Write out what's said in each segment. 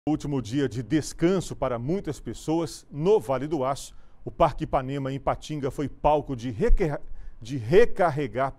Último dia de descanso para muitas pessoas no Vale do Aço, o Parque Ipanema em Ipatinga foi palco de recarregar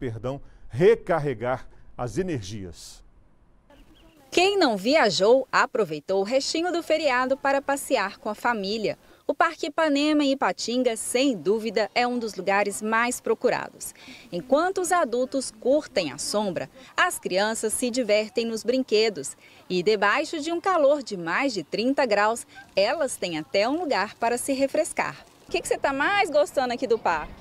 as energias. Quem não viajou, aproveitou o restinho do feriado para passear com a família. O Parque Ipanema em Ipatinga, sem dúvida, é um dos lugares mais procurados. Enquanto os adultos curtem a sombra, as crianças se divertem nos brinquedos. E debaixo de um calor de mais de 30 graus, elas têm até um lugar para se refrescar. O que você está mais gostando aqui do parque?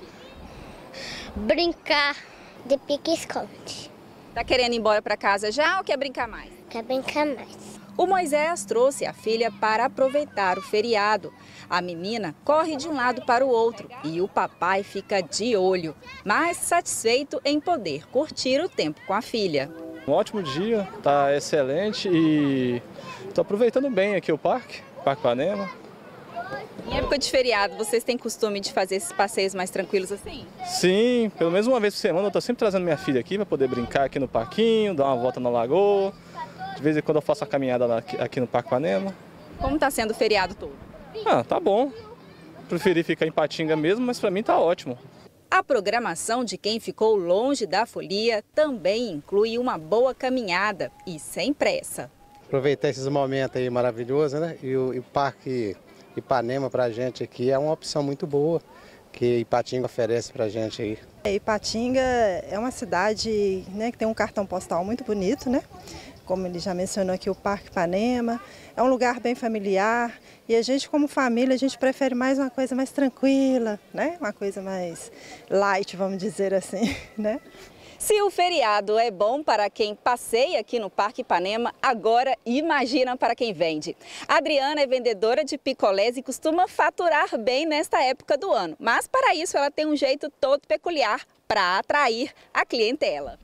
Brincar de pique-esconde. Tá querendo ir embora para casa já ou quer brincar mais? Quer brincar mais. O Moisés trouxe a filha para aproveitar o feriado. A menina corre de um lado para o outro e o papai fica de olho, mas satisfeito em poder curtir o tempo com a filha. Um ótimo dia, tá excelente e estou aproveitando bem aqui o Parque Ipanema. Em época de feriado, vocês têm costume de fazer esses passeios mais tranquilos assim? Sim, pelo menos uma vez por semana eu estou sempre trazendo minha filha aqui para poder brincar aqui no parquinho, dar uma volta na lagoa. De vez em quando eu faço a caminhada aqui no Parque Ipanema. Como está sendo o feriado todo? Tá bom. Preferi ficar em Ipatinga mesmo, mas para mim tá ótimo. A programação de quem ficou longe da folia também inclui uma boa caminhada e sem pressa. Aproveitar esses momentos aí maravilhosos, né? E o Parque Ipanema para a gente aqui é uma opção muito boa que Ipatinga oferece para a gente aí. Ipatinga é uma cidade, né, que tem um cartão postal muito bonito, né? Como ele já mencionou aqui, o Parque Ipanema, é um lugar bem familiar e a gente como família, a gente prefere mais uma coisa mais tranquila, né? Uma coisa mais light, vamos dizer assim, né? Se o feriado é bom para quem passeia aqui no Parque Ipanema, agora imagina para quem vende. A Adriana é vendedora de picolés e costuma faturar bem nesta época do ano, mas para isso ela tem um jeito todo peculiar para atrair a clientela.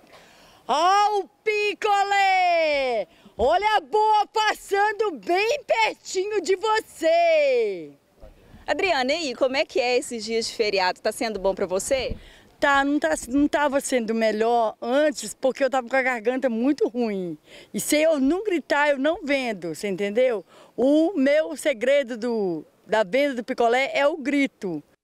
Ó, o picolé! Olha a boa passando bem pertinho de você! Adriana, e aí, como é que é esses dias de feriado? Tá sendo bom para você? Não estava sendo melhor antes, porque eu estava com a garganta muito ruim. E se eu não gritar, eu não vendo, você entendeu? O meu segredo da venda do picolé é o grito.